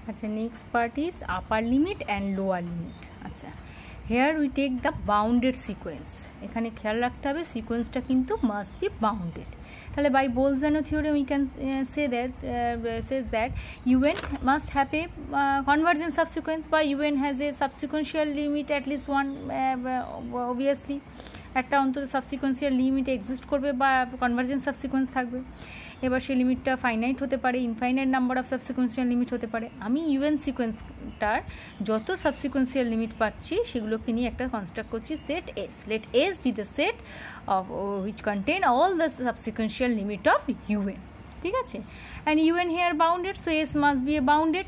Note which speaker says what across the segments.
Speaker 1: আচ্ছা, next part is upper limit and lower limit. আচ্ছা, here we take the bounded sequence. এখানে খেয়াল রাখতে হবে সিকোয়েন্সটা কিন্তু মাস্ট বি বাউন্ডেড। তাহলে by Bolzano theorem we can says that un must have a convergent subsequence বা un has a subsequential limit at least one, obviously একটা অন্তত সাবসিকোয়েন্সিয়াল লিমিট এক্সিস্ট করবে বা কনভার্জেন্ট সাবসিকোয়েন্স থাকবে। এবার সেই লিমিটটা ফাইনাইট হতে পারে, infinite number of subsequential limit হতে পারে। আমি ইউএন সিকোয়েন্সটার যত সাবসিকোয়েন্সিয়াল লিমিট পাচ্ছি সেগুলোকে নিয়ে একটা কনস্ট্রাক্ট করছি set S. Let S be the set of which contain all the subsequential limit of un, ঠিক আছে। and un here bounded, so s must be a bounded,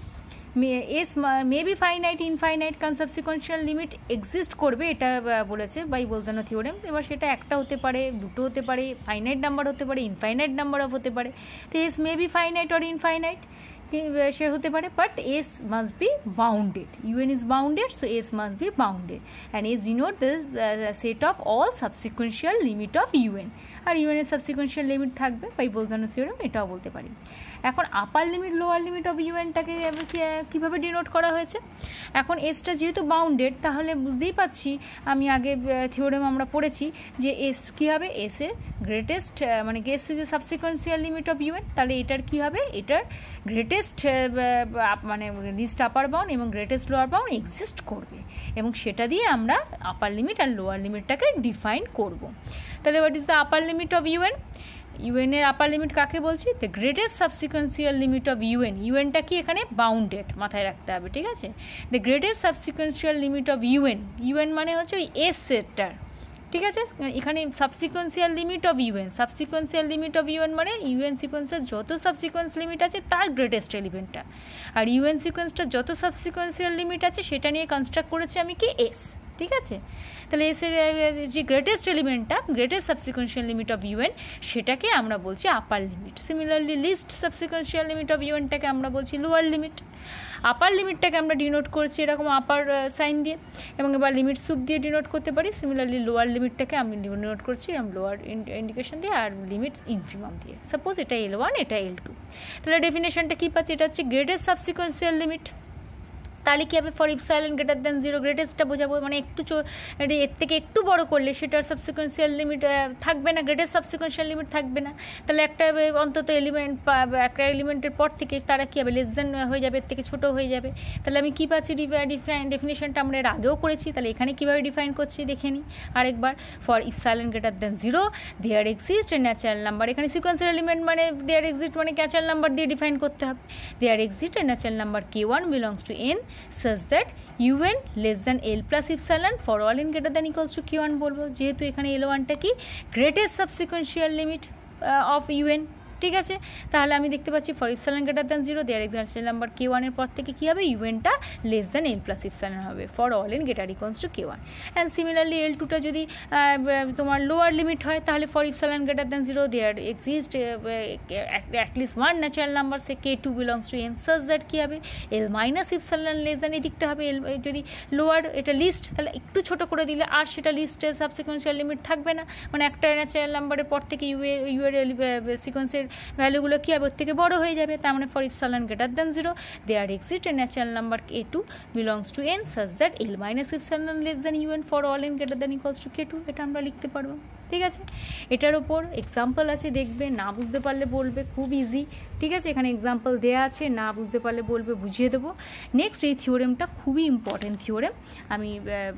Speaker 1: s may be finite, infinite, কারণ সাবসিকোয়েন্সিয়াল limit exist করবে এটা বলেছে by Bolzano theorem. এবার সেটা একটা হতে পারে, দুটো হতে পারে, ফাইনাইট নাম্বার হতে পারে, ইনফাইনাইট নাম্বার অফ হতে পারে। তো S may be finite or infinite সে হতে পারে, but S must be bounded. U N is bounded, so S must be bounded and S denote the set of all subsequential limit of U N. আর U N এর subsequential limit থাকবে by Bolzano theorem, এটাও বলতে পারি। এখন upper limit lower limit of ইউএনটাকে কীভাবে denote করা হয়েছে? এখন এসটা যেহেতু বাউন্ডেড তাহলে বুঝতেই পাচ্ছি, আমি আগে থিওরেম আমরা পড়েছি যে এস কী হবে, এস এর গ্রেটেস্ট মানে S is a subsequential limit of U N. তাহলে এটার কী হবে, এটার গ্রেটেস্ট মানে লিস্ট আপার বাউন্ড এবং গ্রেটেস্ট লোয়ার বাউন্ড এক্সিস্ট করবে এবং সেটা দিয়ে আমরা আপার লিমিট আর লোয়ার লিমিটটাকে ডিফাইন করব। তাহলে what is the upper limit of U N? U N এর আপার লিমিট কাকে বলছি? The greatest subsequential limit of U N. ইউএনটা কি এখানে বাউন্ডেড, মাথায় রাখতে হবে, ঠিক আছে। The greatest subsequential limit of U N, U N মানে হচ্ছে ওই এস সেটটার, ঠিক আছে। এখানে subsequential limit of U N, subsequential limit of U N মানে ইউএন সিকোয়েন্সের যত সাবসিকোয়েন্স লিমিট আছে তার গ্রেটেস্ট এলিমেন্টটা, আর ইউএন সিকোয়েন্সটার যত সাবসিকোয়েন্সিয়াল লিমিট আছে সেটা নিয়ে কনস্ট্রাক্ট করেছি আমি কি এস, ঠিক আছে। তাহলে এস এর যে গ্রেটেস্ট এলিমেন্টটা, greatest subsequential limit of U N, সেটাকে আমরা বলছি upper limit. Similarly least subsequential limit of ইউএনটাকে আমরা বলছি লোয়ার লিমিট। আপার লিমিটটাকে আমরা ডিনোট করছি এরকম আপার সাইন দিয়ে, এবং এবার লিমিট সুপ দিয়ে ডিনোট করতে পারি। সিমিলারলি লোয়ার লিমিটটাকে আমি ডিনোট করছি এরকম লোয়ার ইন্ডিকেশন দিয়ে আর লিমিটস ইনফিমাম দিয়ে। সাপোজ এটা L1, এটা L2। তাহলে ডেফিনেশনটা কী পাচ্ছি? এটা হচ্ছে গ্রেটেস্ট সাবসিকোয়েন্সিয়াল লিমিট। তাহলে কী হবে? ফর ইপসাইলন গ্রেটার দ্যান 0, গ্রেটেস্টটা বোঝাবো মানে একটু এর থেকে একটু বড় করলে সেটার সাবসিকোয়েন্সিয়াল লিমিট থাকবে না, গ্রেটেস্ট সাবসিকোয়েন্সিয়াল লিমিট থাকবে না। তাহলে একটা অন্তত এলিমেন্ট, একটা এলিমেন্টের পর থেকে তারা কী হবে, লেস দেন হয়ে যাবে, এর থেকে ছোটো হয়ে যাবে। তাহলে আমি কী পাচ্ছি? ডেফিনেশনটা আমরা এর আগেও করেছি, তাহলে এখানে কীভাবে ডিফাইন করছি দেখে নিই আরেকবার। For epsilon greater than 0 there exist a natural number. এখানে সিকোয়েন্সিয়াল এলিমেন্ট মানে দেয়ার এক্সিস্ট মানে ন্যাচারাল নাম্বার দিয়ে ডিফাইন করতে হবে। There exist a natural number k1 belongs to n such that un less than l plus epsilon for all n greater than equals to q1 বলবো, যেহেতু এখানে L1টা কি greatest subsequential limit of un, ঠিক আছে। তাহলে আমি দেখতে পাচ্ছি for epsilon greater than 0 there example number k1 এর পর থেকে কী হবে, ইউএনটা less than l plus epsilon হবে for all n greater equals to k1। And similarly L2টা যদি তোমার লোয়ার লিমিট হয় তাহলে for epsilon greater than 0 there exist at least one natural number say k2 belongs to n such that কী হবে, l minus epsilon less than, এদিকটা হবে l যদি lower, এটা লিস্ট, তাহলে একটু ছোটো করে দিলে আর সেটা লিস্টের সাবসিকোয়েন্সিয়াল লিমিট থাকবে না, মানে একটা ন্যাচারাল নাম্বারের পর থেকে ইউ এর সিকোয়েন্সের ভ্যালুগুলো কী হবে, ওর থেকে বড় হয়ে যাবে। তার মানে for epsilon greater than 0 there exist a natural number k2 belongs to n such that l minus epsilon less than un for all n greater than equals to k2। এটা আমরা লিখতে পারবো, ঠিক আছে। এটার ওপর এক্সাম্পল আছে, দেখবে, না বুঝতে পারলে বলবে, খুব ইজি, ঠিক আছে। এখানে এক্সাম্পল দেওয়া আছে, না বুঝতে পারলে বলবে, বুঝিয়ে দেবো। নেক্সট এই থিওরেমটা খুবই ইম্পর্টেন্ট থিওরেম। আমি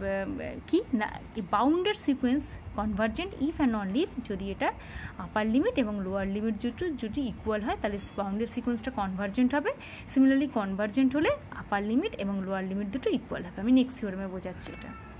Speaker 1: কি না, bounded sequence convergent if and only if যদি এটা আপার লিমিট এবং লোয়ার লিমিট যদি ইকুয়াল হয় তাহলে বাউন্ডেড সিকোয়েন্সটা কনভার্জেন্ট হবে। সিমিলারলি কনভার্জেন্ট হলে আপার লিমিট এবং লোয়ার লিমিট দুটো ইকুয়াল হবে। আমি নেক্সট থিওরেমে বোঝাচ্ছি এটা।